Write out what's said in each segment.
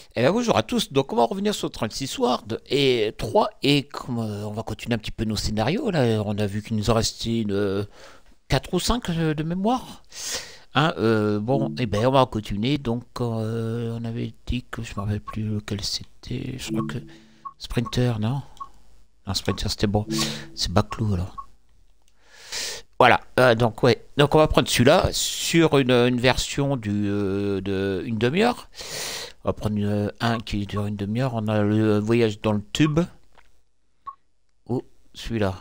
Et bien bonjour à tous, donc on va revenir sur 36 Ward et 3 et on va continuer un petit peu nos scénarios là, on a vu qu'il nous en restait 4 ou 5 de mémoire. Hein, bon, et ben on va continuer, donc on avait dit que je me rappelle plus lequel c'était, je crois que Sprinter, non? Non, Sprinter c'était bon, c'est Baclou alors. Voilà, donc ouais, donc on va prendre celui-là sur une version de une demi-heure. On va prendre un qui dure une demi-heure. On a le voyage dans le tube. Ou celui-là.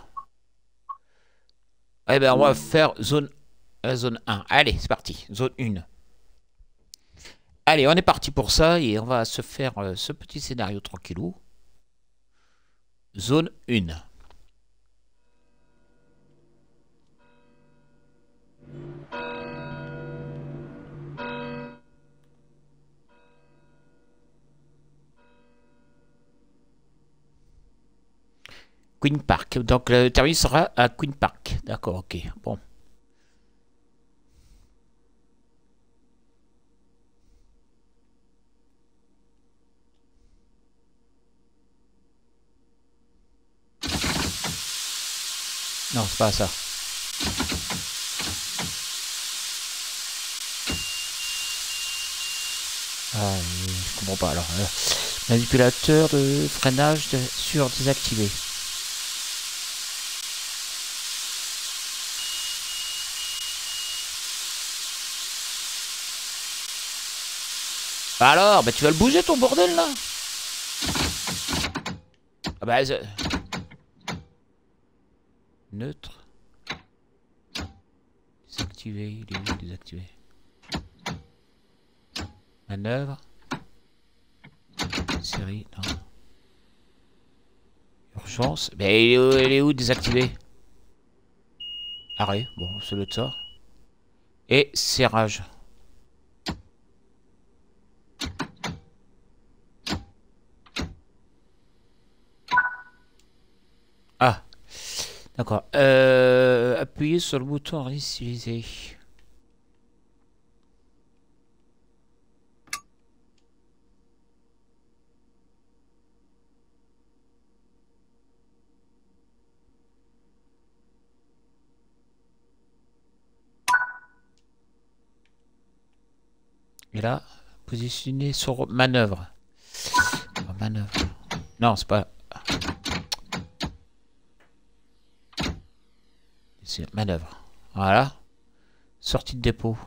Eh ben, on va faire zone 1. Allez, c'est parti. Zone 1. Allez, on est parti pour ça et on va se faire ce petit scénario tranquillou. Zone 1. Queen Park. Donc le terminus sera à Queen Park. D'accord, ok. Bon. Non, c'est pas ça. Ah, je comprends pas alors. Manipulateur de freinage sur désactivé. Alors, bah tu vas le bouger ton bordel là. Ah bah, neutre. Désactivé, il est où désactivé? Manœuvre. Série, non. Urgence. Mais il est où désactivé? Arrêt, bon, c'est le ça. Et serrage. Ah, d'accord. Appuyez sur le bouton à initialiser. Et là, positionner sur manœuvre. Oh, manœuvre. Non, c'est pas. C'est manœuvre. Voilà. Sortie de dépôt.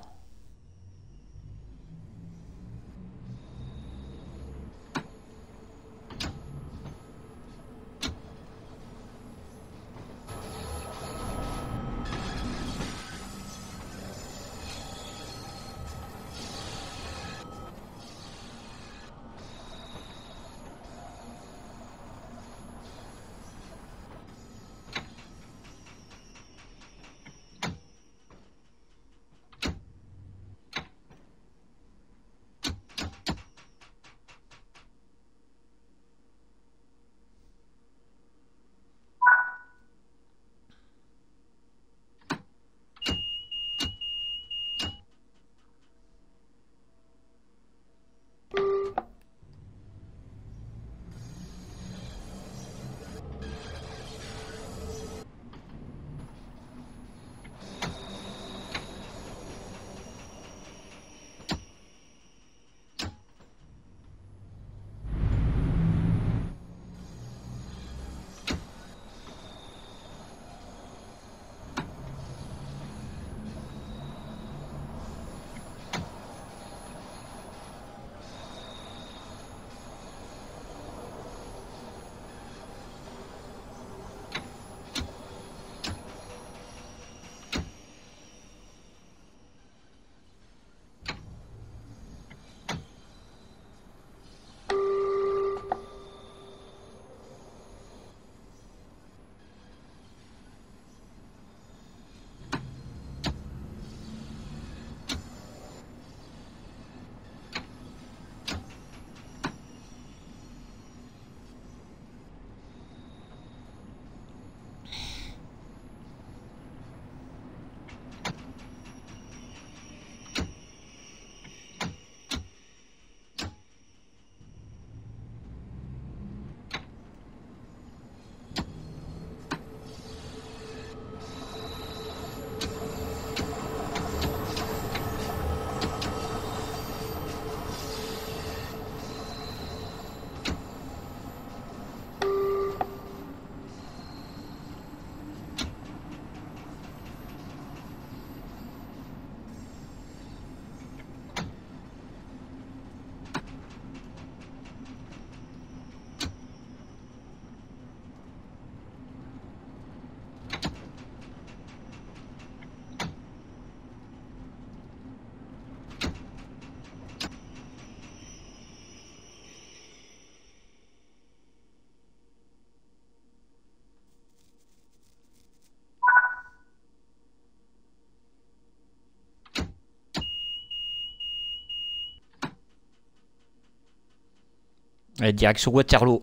Direction Waterloo.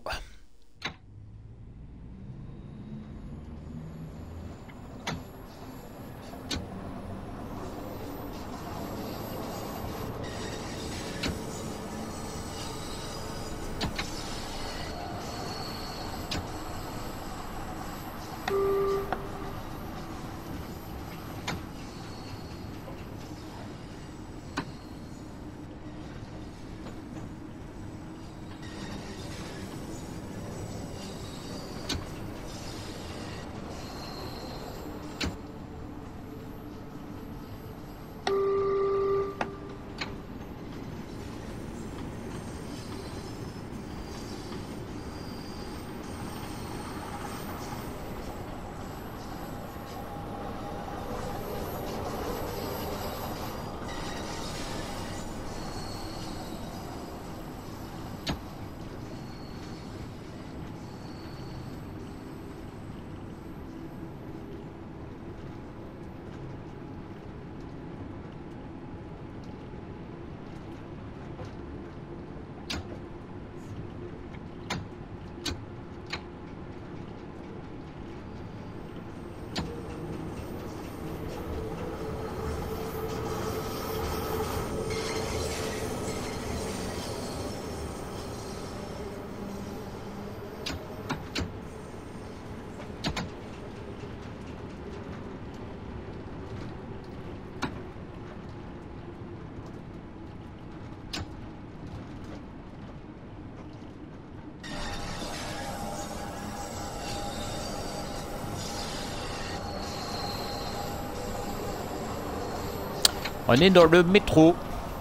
On est dans le métro.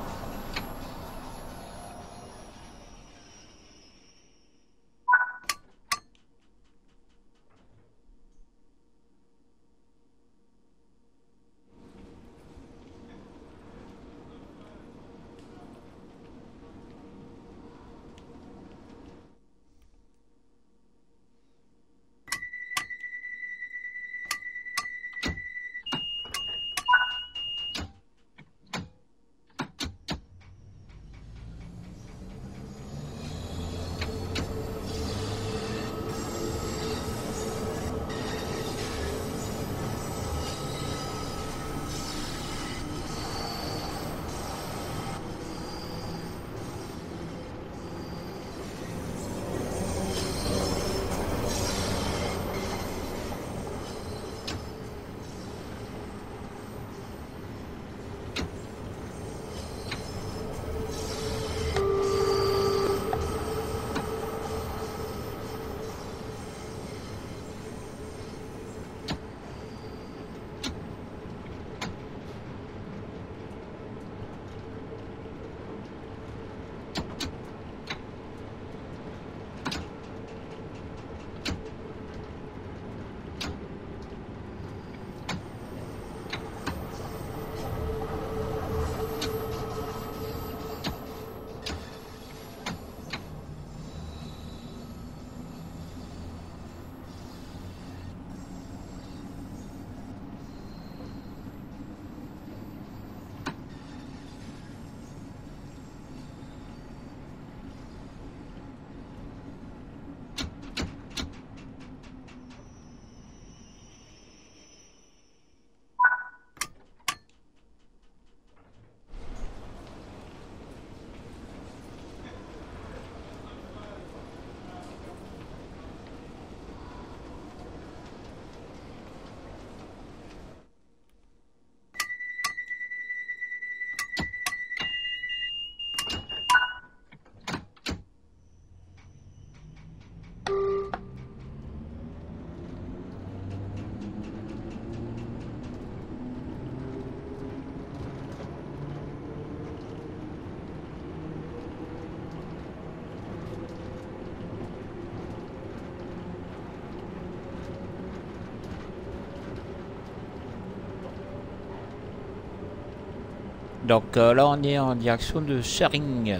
Donc là on est en direction de Schering.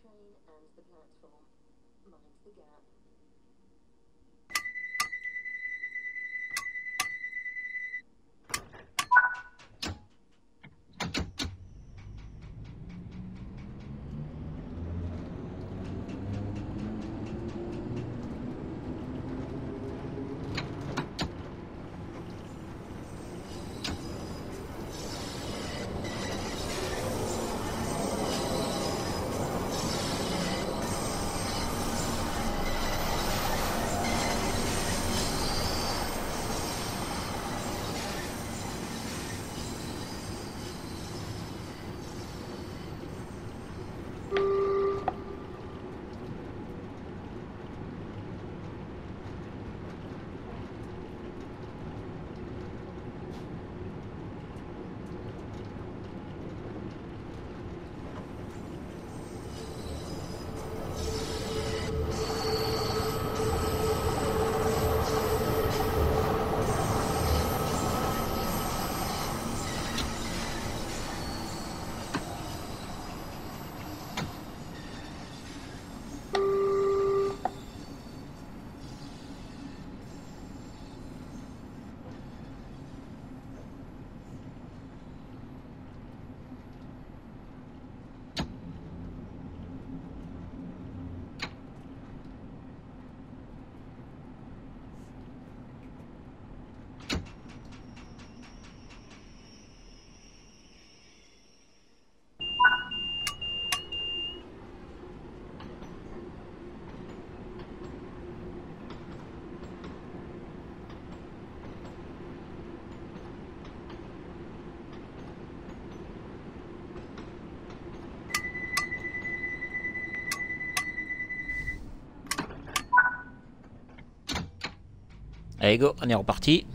Allez go, on est reparti.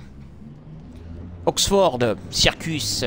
Oxford, Circus.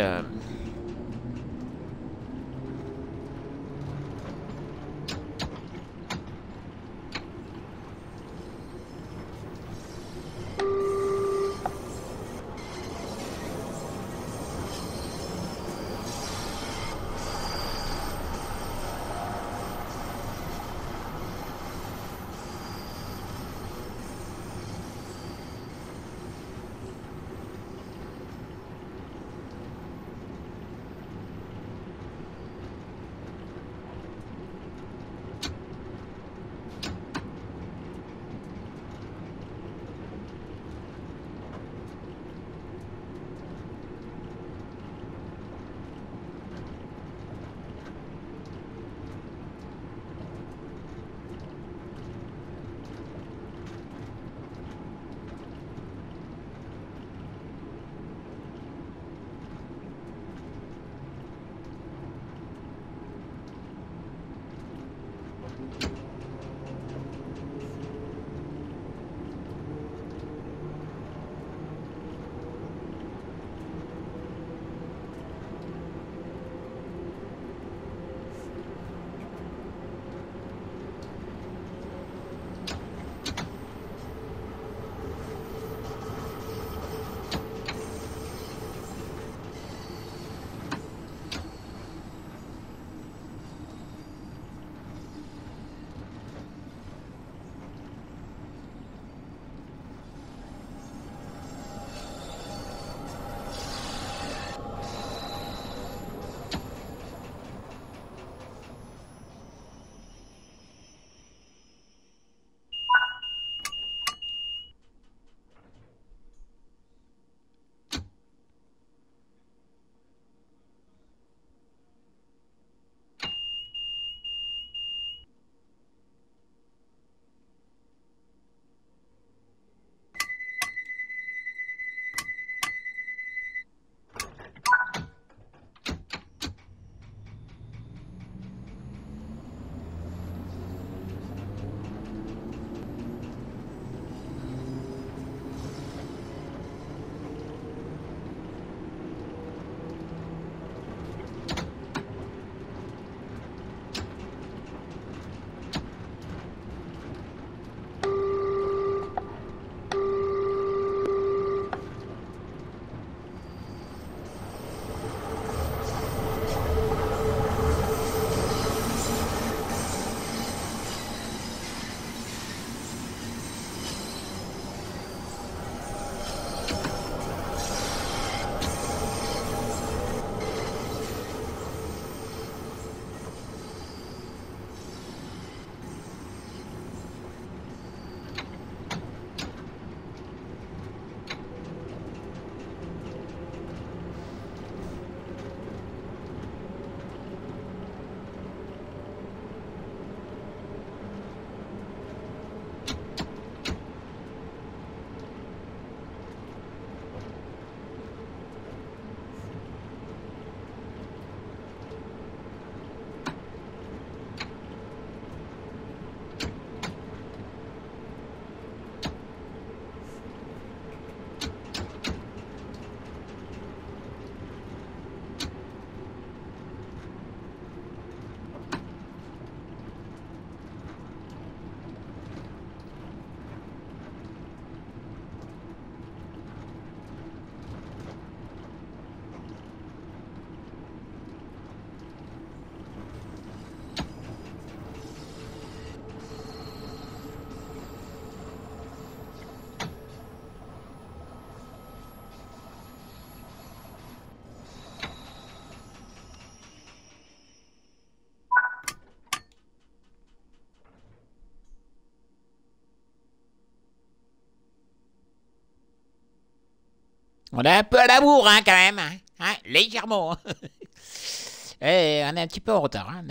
On est un peu à la bourre, hein, quand même. Hein, légèrement. On est un petit peu en retard. Hein.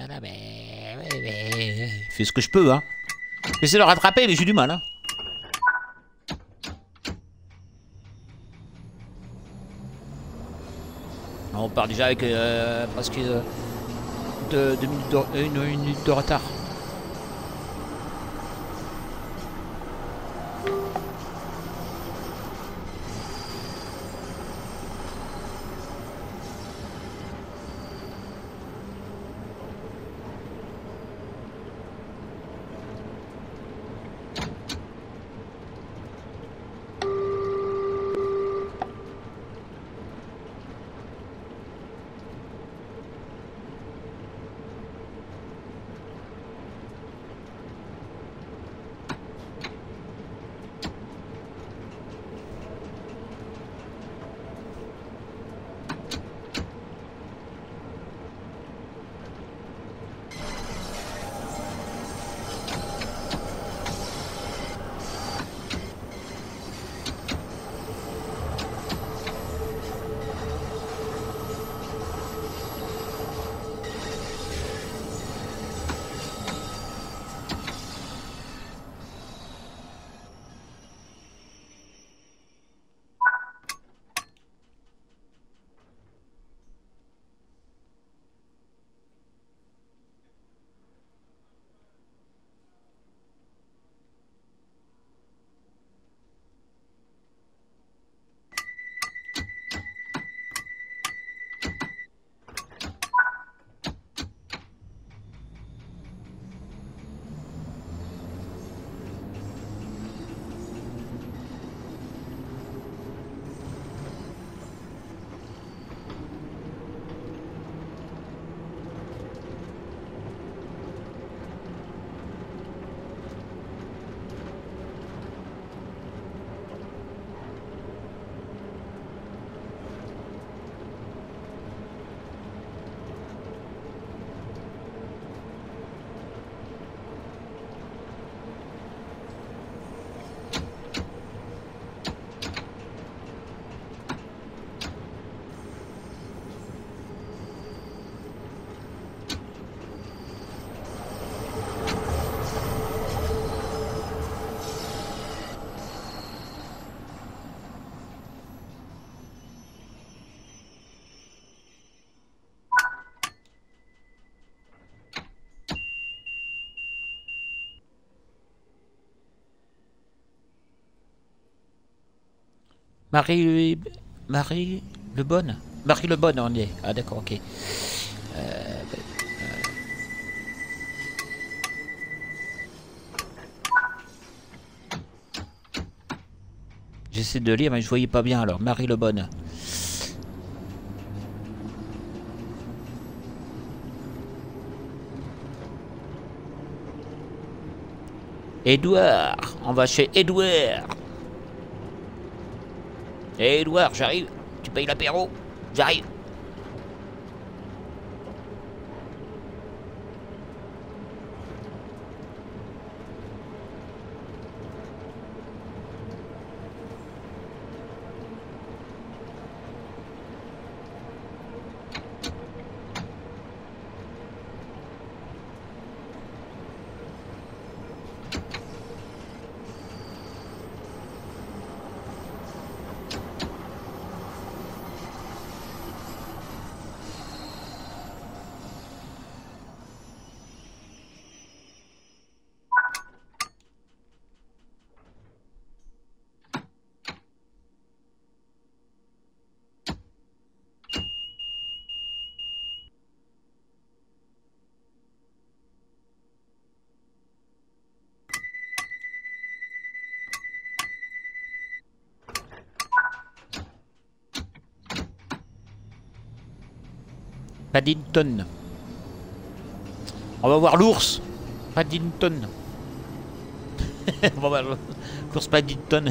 Je fais ce que je peux. Hein. J'essaie de le rattraper, mais j'ai du mal. Hein. On part déjà avec presque une minute de retard. Marie... Marie Le Bonne. Marie Le Bonne, on y est. Ah d'accord, ok. J'essaie de lire, mais je voyais pas bien alors. Marie Le Bonne. Édouard. On va chez Édouard. Hé Édouard, j'arrive. Tu payes l'apéro? J'arrive. Paddington. On va voir l'ours. Paddington. On va voir l'ours Paddington.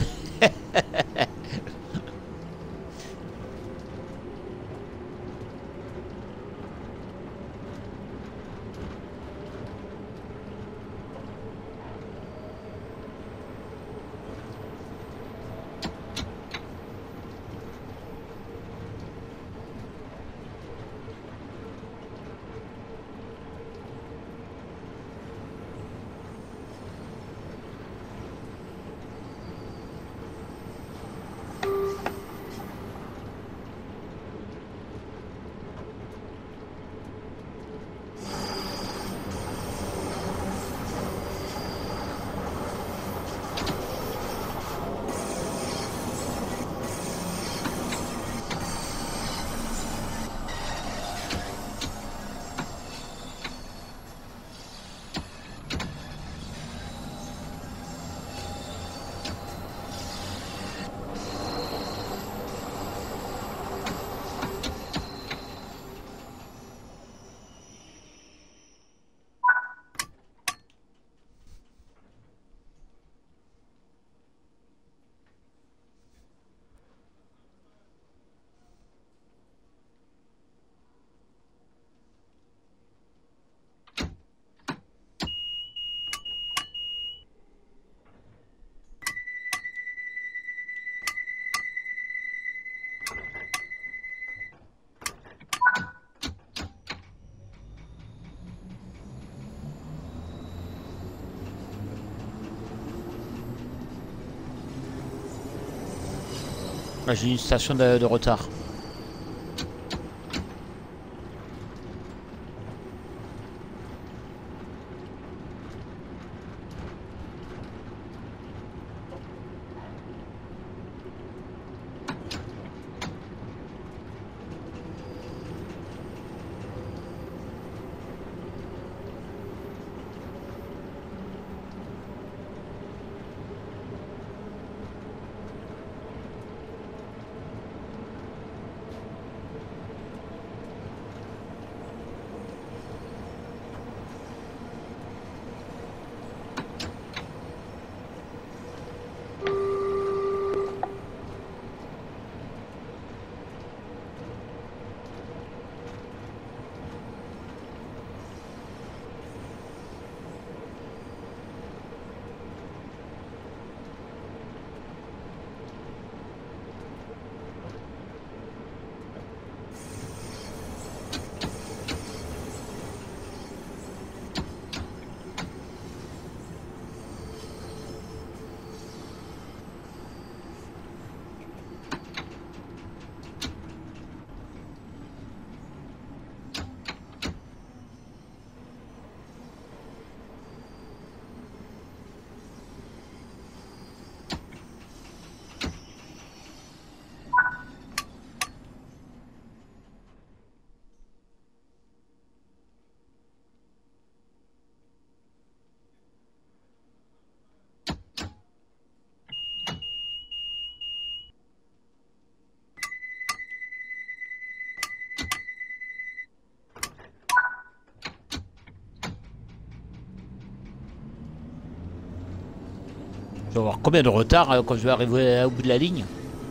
Ah, j'ai une station de retard. Je vais avoir combien de retard quand je vais arriver au bout de la ligne?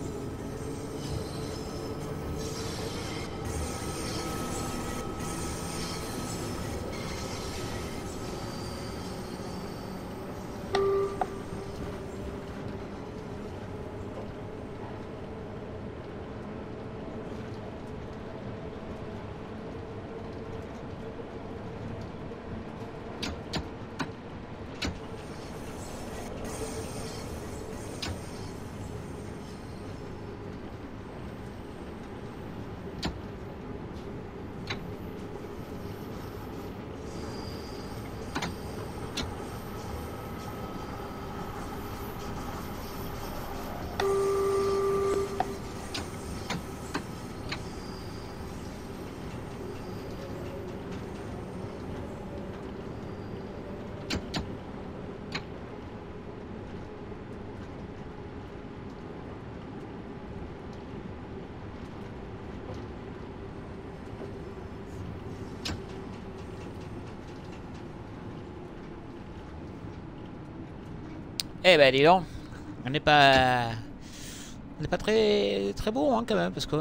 Eh ben dis donc, on n'est pas, on n'est pas très très bon hein, quand même parce que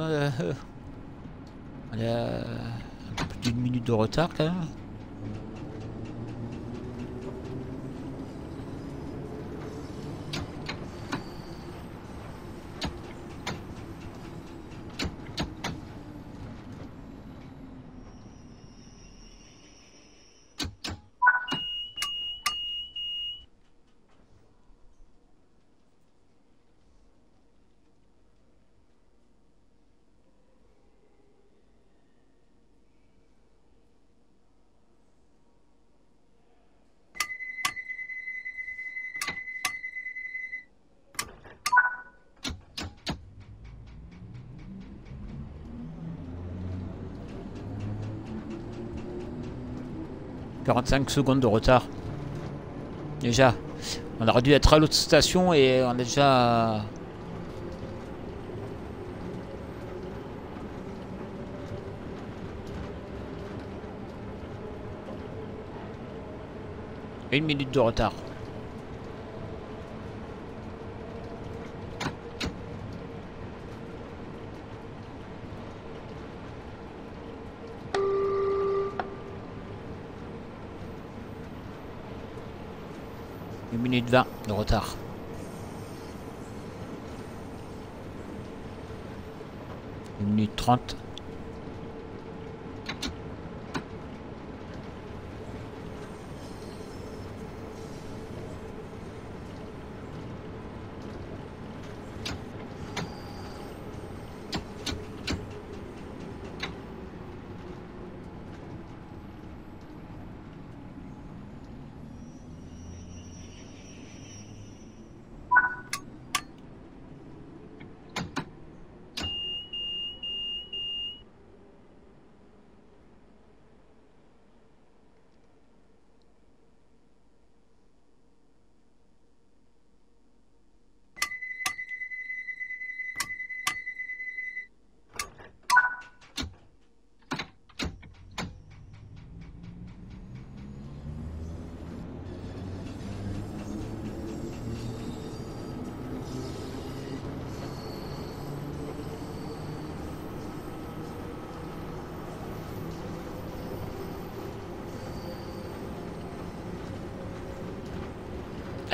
on a un peu plus d'une minute de retard quand même. « 45 secondes de retard. Déjà, on aurait dû être à l'autre station et on est déjà... Une minute de retard. Une minute 20 de retard. Une minute 30.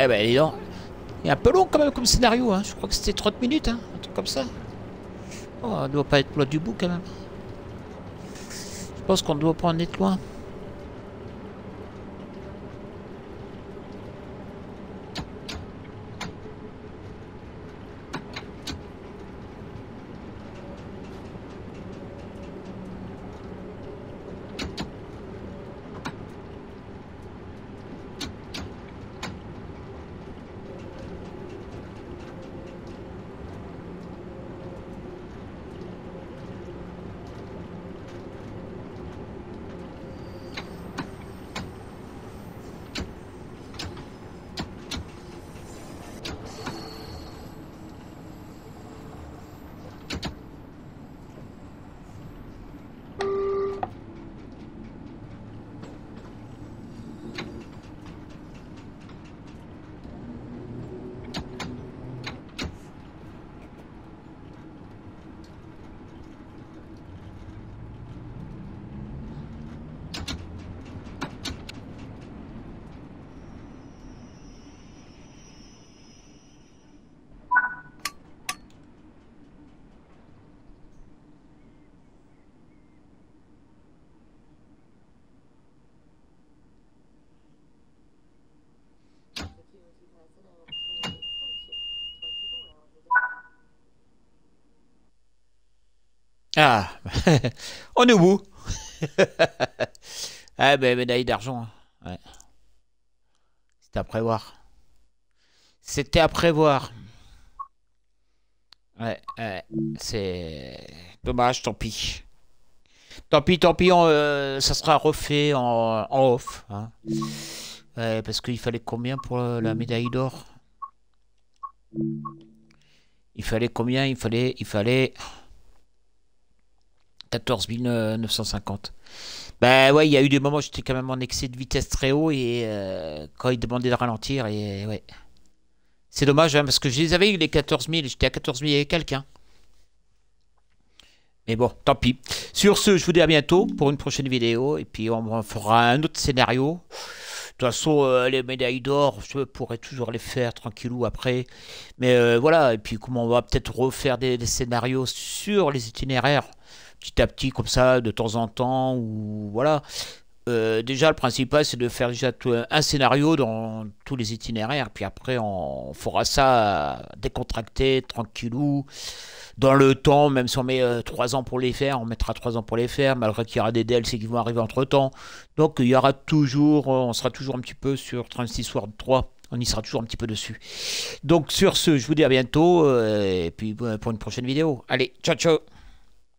Eh ben, dis donc. Il est un peu long quand même comme scénario, hein. Je crois que c'était 30 minutes, hein. Un truc comme ça. Oh, on doit pas être loin du bout quand même. Je pense qu'on ne doit pas en être loin. Ah, on est au bout. Ah ben médaille d'argent, hein. Ouais. C'était à prévoir. C'était à prévoir. Ouais, ouais. C'est dommage, tant pis. Tant pis, ça sera refait en off, hein. Ouais, parce qu'il fallait combien pour la médaille d'or? Il fallait combien? Il fallait 14 950. Bah ouais, il y a eu des moments où j'étais quand même en excès de vitesse très haut et quand il demandait de ralentir, et ouais. C'est dommage, hein, parce que je les avais eu les 14 000, j'étais à 14 000 et quelqu'un. Mais bon, tant pis. Sur ce, je vous dis à bientôt pour une prochaine vidéo et puis on fera un autre scénario. De toute façon, les médailles d'or, je pourrais toujours les faire tranquillou après. Mais voilà, et puis comment on va peut-être refaire des scénarios sur les itinéraires, petit à petit, comme ça, de temps en temps, ou voilà. Déjà, le principal, c'est de faire déjà un scénario dans tous les itinéraires, puis après, on fera ça décontracté, tranquillou, dans le temps, même si on met 3 ans pour les faire, on mettra 3 ans pour les faire, malgré qu'il y aura des DLC qui vont arriver entre temps. Donc il y aura toujours, on sera toujours un petit peu sur 36 World 3, on y sera toujours un petit peu dessus. Donc sur ce, je vous dis à bientôt, et puis pour une prochaine vidéo. Allez, ciao ciao.